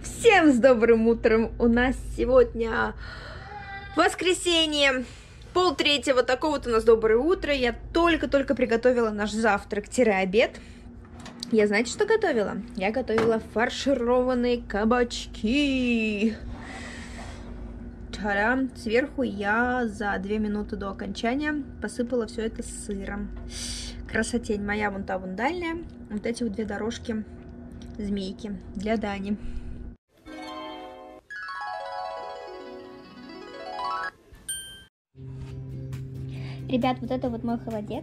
Всем с добрым утром! У нас сегодня воскресенье, 2:30, такое вот у нас доброе утро. Я только-только приготовила наш завтрак-обед. Я, знаете, что готовила? Я готовила фаршированные кабачки. Та-дам! Сверху я за 2 минуты до окончания посыпала все это сыром. Красотень моя вон та вон дальняя. Вот эти вот 2 дорожки змейки для Дани. Ребят, вот это вот мой холодец.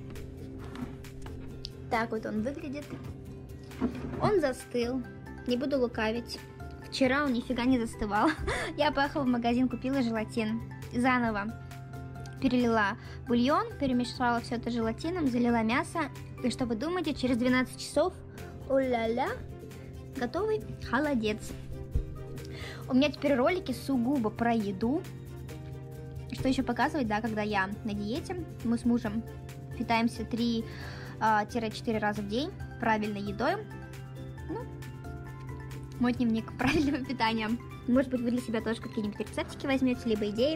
Так вот он выглядит. Он застыл. Не буду лукавить. Вчера он нифига не застывал. Я поехала в магазин, купила желатин. Заново перелила бульон, перемешала все это желатином, залила мясо. И что вы думаете, через 12 часов, о-ля-ля, готовый холодец. У меня теперь ролики сугубо про еду. Что еще показывать, да, когда я на диете, мы с мужем питаемся 3-4 раза в день правильной едой. Ну, мой дневник правильного питания. Может быть, вы для себя тоже какие-нибудь рецептики возьмете, либо идеи.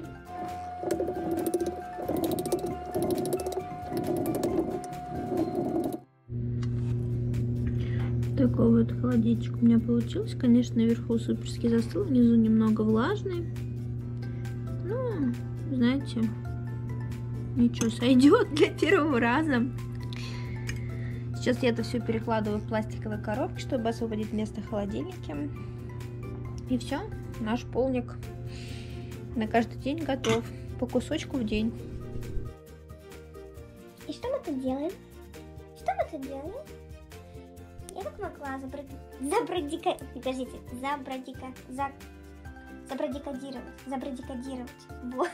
Такой вот холодильничек у меня получился. Конечно, наверху суперски застыл, внизу немного влажный. Ну, знаете, ничего, сойдет для первого раза. Сейчас я это все перекладываю в пластиковые коробки, чтобы освободить место в холодильнике. И все, наш полник на каждый день готов, по кусочку в день. И что мы тут делаем? Что мы тут делаем? Я как могла забрадикодировать. Вот.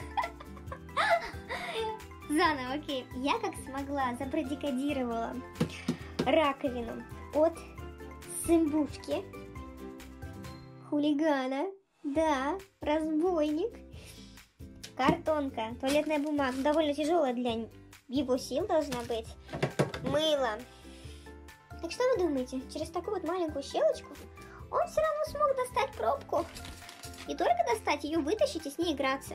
Заново, окей. Я как смогла забрадикодировала раковину от сымбушки, хулигана, да, разбойник, картонка, туалетная бумага, довольно тяжелая для его сил должна быть, мыло. Так что вы думаете, через такую вот маленькую щелочку он все равно смог достать пробку? Не только достать, ее вытащить и с ней играться.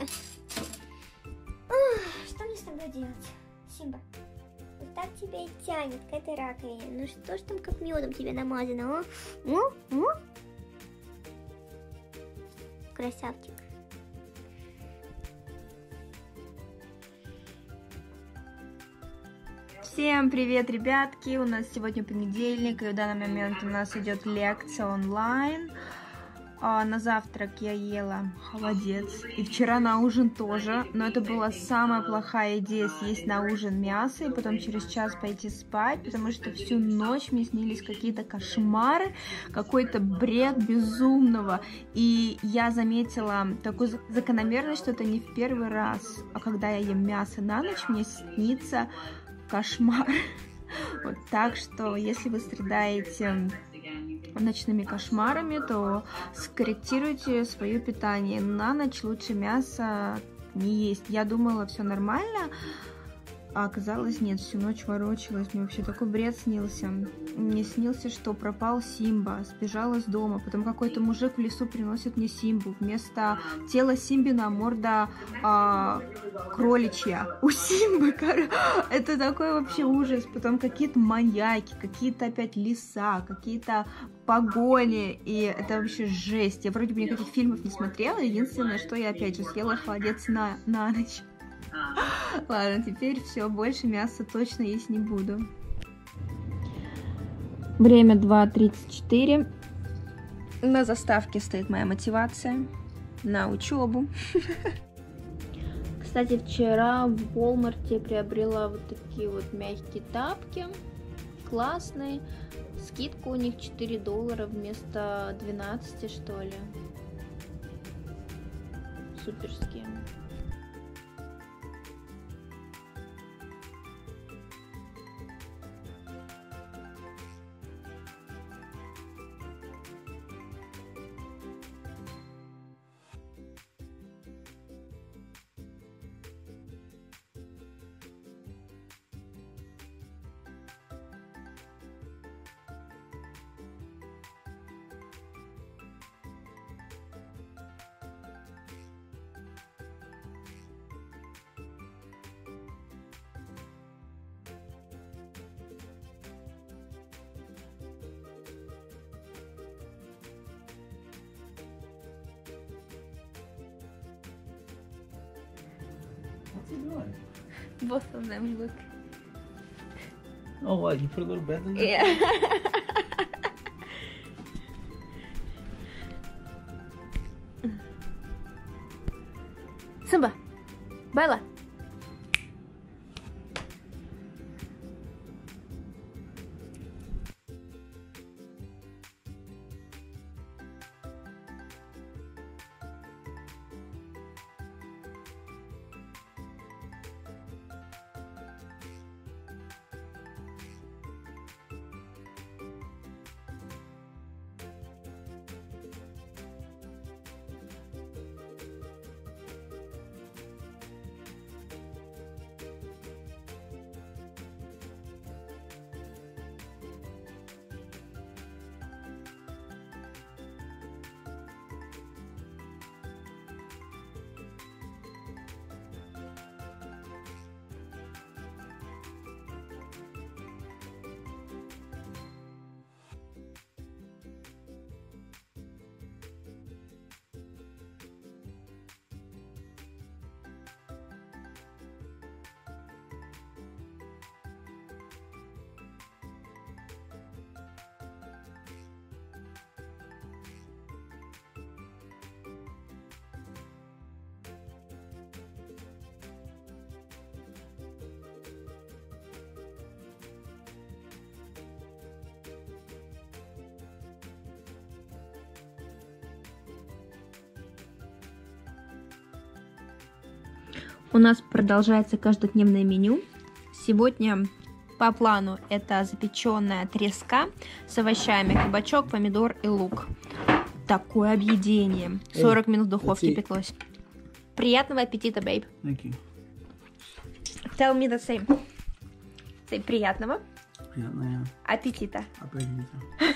Что мне с тобой делать, Симба? Вот так тебя и тянет к этой раковине. Ну что ж там как медом тебе намазано, а? Красавчик. Всем привет, ребятки! У нас сегодня понедельник, и в данный момент у нас идет лекция онлайн. На завтрак я ела холодец, и вчера на ужин тоже, но это была самая плохая идея съесть на ужин мясо и потом через час пойти спать, потому что всю ночь мне снились какие-то кошмары, какой-то бред безумного, и я заметила такую закономерность, что это не в первый раз, а когда я ем мясо на ночь, мне снится кошмар. Вот, так что, если вы страдаете ночными кошмарами, то скорректируйте свое питание. На ночь лучше мясо не есть. Я думала, все нормально, а оказалось нет. Всю ночь ворочалась. Мне вообще такой бред снился. Мне снился, что пропал Симба, сбежал из дома. Потом какой-то мужик в лесу приносит мне Симбу. Вместо тела Симбина морда кроличья. У Симбы, это такой вообще ужас. Потом какие-то маньяки, какие-то опять леса, какие-то погони. И это вообще жесть. Я вроде бы никаких фильмов не смотрела. Единственное, что я опять же съела холодец на ночь. Ладно, теперь все, больше мяса точно есть не буду. Время 2:34. На заставке стоит моя мотивация на учебу. Кстати, вчера в Walmart приобрела вот такие вот мягкие тапки. Классные. Скидка у них $4 вместо 12, что ли. Суперские. What's he doing? Both of them look. Oh, what? You put a little bed in there? Yeah. Simba, Bella. У нас продолжается каждодневное меню. Сегодня по плану это запеченная треска с овощами, кабачок, помидор и лук. Такое объедение. 40 минут в духовке пеклось. Приятного аппетита, бейб. Thank you. Tell me the same. Say приятного Приятного аппетита. аппетита.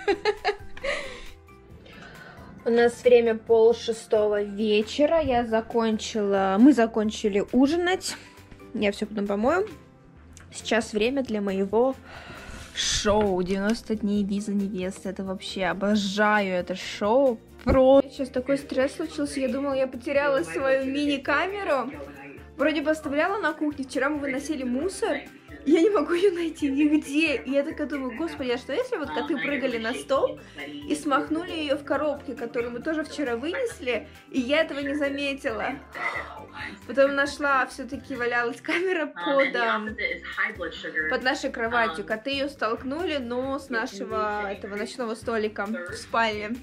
У нас время 5:30 вечера. Мы закончили ужинать. Я все потом помою. Сейчас время для моего шоу 90 дней виза невесты. Это вообще обожаю это шоу. Сейчас такой стресс случился. Я думала, я потеряла свою мини-камеру. Вроде бы оставляла на кухне. Вчера мы выносили мусор. Я не могу ее найти нигде. И я такая думаю, господи, а что если вот коты прыгали на стол и смахнули ее в коробке, которую мы тоже вчера вынесли, и я этого не заметила. Потом нашла, все-таки валялась камера под нашей кроватью. Коты ее столкнули, но с нашего этого ночного столика в спальне.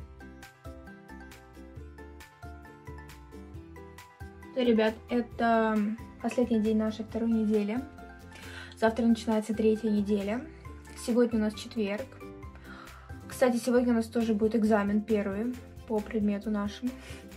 Ребят, это последний день нашей второй недели. Завтра начинается 3-я неделя. Сегодня у нас четверг. Кстати, сегодня у нас тоже будет экзамен первый по предмету нашему.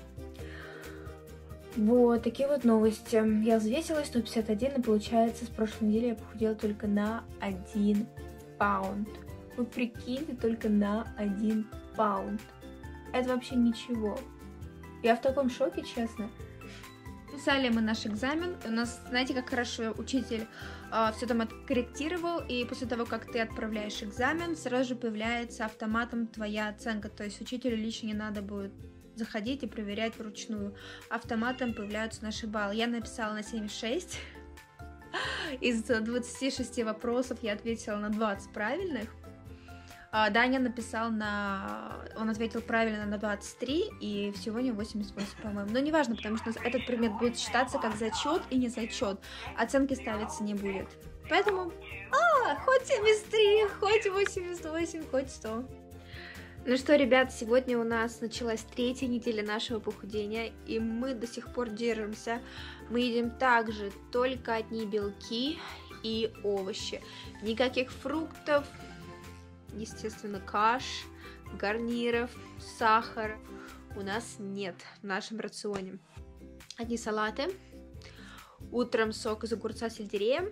Вот такие вот новости. Я взвесилась 151, и получается, с прошлой недели я похудела только на 1 паунд. Вы прикиньте, только на 1 паунд. Это вообще ничего. Я в таком шоке, честно. Писали мы наш экзамен. У нас, знаете, как хорошо учитель все там откорректировал, и после того, как ты отправляешь экзамен, сразу же появляется автоматом твоя оценка. То есть учителю лично не надо будет заходить и проверять вручную. Автоматом появляются наши баллы. Я написала на 76. Из 26 вопросов я ответила на 20 правильных. Даня написал он ответил правильно на 23, и всего не 88, по-моему. Но неважно, потому что этот предмет будет считаться как зачет и не зачет. Оценки ставиться не будет. Поэтому, хоть 73, хоть 88, хоть 100. Ну что, ребят, сегодня у нас началась 3-я неделя нашего похудения, и мы до сих пор держимся. Мы едим также только одни белки и овощи. Никаких фруктов, естественно, каш, гарниров, сахара у нас нет в нашем рационе. Одни салаты, утром сок из огурца, сельдерея,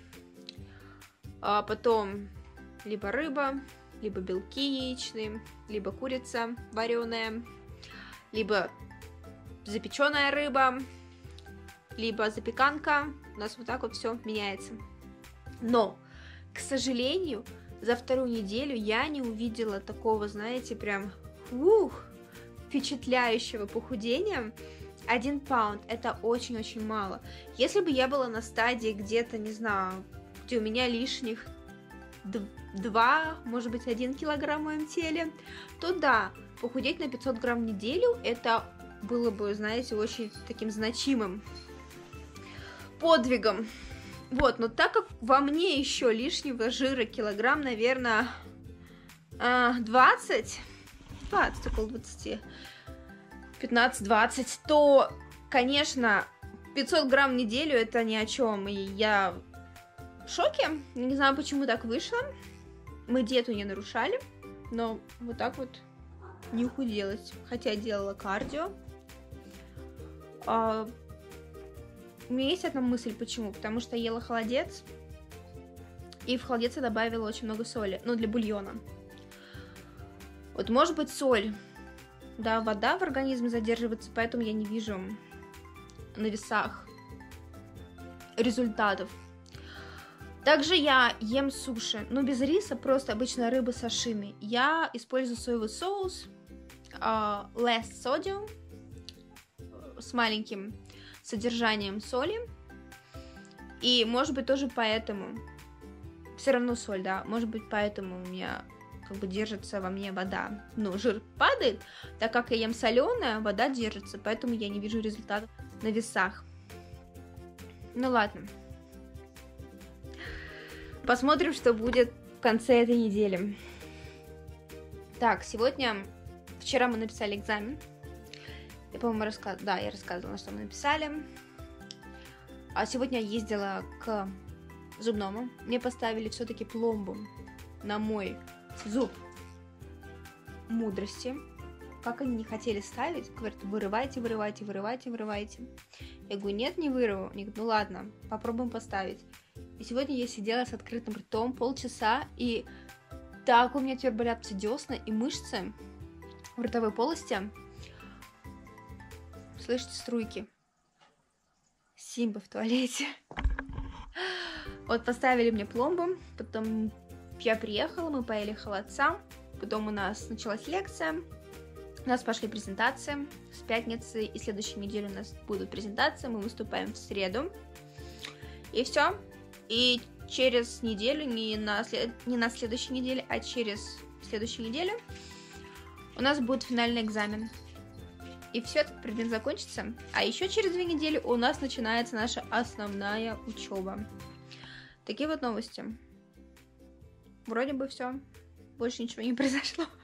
а потом либо рыба, либо белки яичные, либо курица вареная, либо запеченная рыба, либо запеканка. У нас вот так вот все меняется. Но, к сожалению, за вторую неделю я не увидела такого, знаете, прям впечатляющего похудения. 1 паунд, это очень-очень мало. Если бы я была на стадии где-то, не знаю, где у меня лишних 2, может быть, 1 килограмм в моем теле, то да, похудеть на 500 грамм в неделю, это было бы, знаете, очень таким значимым подвигом. Вот, но так как во мне еще лишнего жира килограмм, наверное, 20, около 20, 15-20, то, конечно, 500 грамм в неделю это ни о чем. И я в шоке. Не знаю, почему так вышло. Мы диету не нарушали, но вот так вот не ухуделась. Хотя делала кардио. У меня есть одна мысль, почему. Потому что ела холодец. И в холодец я добавила очень много соли. Ну, для бульона. Вот, может быть, соль. Да, вода в организме задерживается, поэтому я не вижу на весах результатов. Также я ем суши, но без риса, просто обычная рыба сашими. Я использую соевый соус, less sodium, с маленьким содержанием соли. И, может быть, тоже поэтому, все равно соль, да, может быть, поэтому у меня как бы держится во мне вода. Но жир падает, так как я ем соленая, вода держится, поэтому я не вижу результатов на весах. Ну ладно. Посмотрим, что будет в конце этой недели. Так, вчера мы написали экзамен. Я, по-моему, я рассказывала, что мы написали. А сегодня я ездила к зубному. Мне поставили все-таки пломбу на мой зуб мудрости. Как они не хотели ставить, говорят, вырывайте. Я говорю, нет, не вырву. Они говорят, ну ладно, попробуем поставить. И сегодня я сидела с открытым ртом полчаса, и так у меня теперь болят все десна и мышцы в ротовой полости. Слышите струйки? Симба в туалете. Вот поставили мне пломбу, потом я приехала, мы поели холодца, потом у нас началась лекция, у нас пошли презентации с пятницы, и следующей неделе у нас будут презентации, мы выступаем в среду, и все. И через неделю, не на следующей неделе, а через следующую неделю у нас будет финальный экзамен. И все, этот предмет закончится. А еще через 2 недели у нас начинается наша основная учеба. Такие вот новости. Вроде бы все. Больше ничего не произошло.